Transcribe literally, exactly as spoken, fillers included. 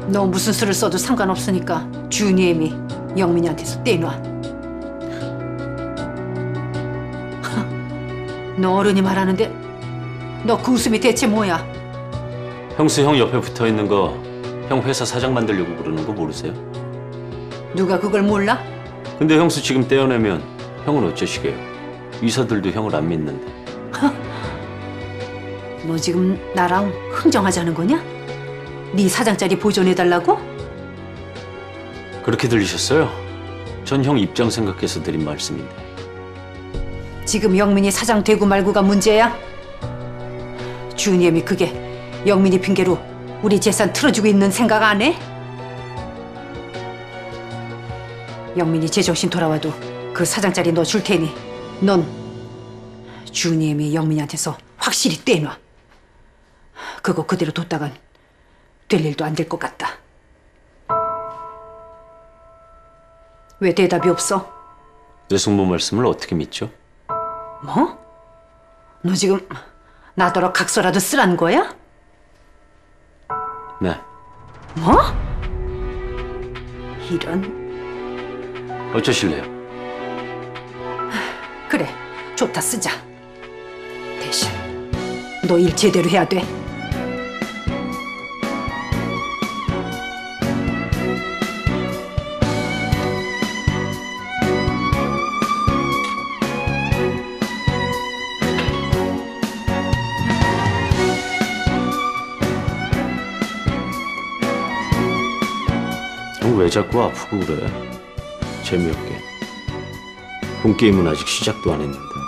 너 무슨 수를 써도 상관없으니까 준이엠이 영민이한테서 떼놔. 너 어른이 말하는데 너 그 웃음이 대체 뭐야? 형수 형 옆에 붙어 있는 거 형 회사 사장 만들려고 그러는 거 모르세요? 누가 그걸 몰라? 근데 형수 지금 떼어내면 형은 어쩌시게요? 의사들도 형을 안 믿는데. 너 지금 나랑 흥정하자는 거냐? 네 사장 자리 보존해달라고? 그렇게 들리셨어요? 전 형 입장 생각해서 드린 말씀인데. 지금 영민이 사장 되고 말고가 문제야? 준이엠이 그게 영민이 핑계로 우리 재산 틀어주고 있는 생각 안 해? 영민이 제정신 돌아와도 그 사장 자리 너 줄 테니 넌 준이엠이 영민이한테서 확실히 떼놔. 그거 그대로 뒀다간 될 일도 안 될 것 같다. 왜 대답이 없어? 내 숙모 말씀을 어떻게 믿죠? 뭐? 너 지금 나더러 각서라도 쓰라는 거야? 네. 뭐? 이런... 어쩌실래요? 그래, 좋다, 쓰자. 대신 너 일 제대로 해야 돼. 형 왜 자꾸 아프고 그래? 재미없게. 본 게임은 아직 시작도 안 했는데.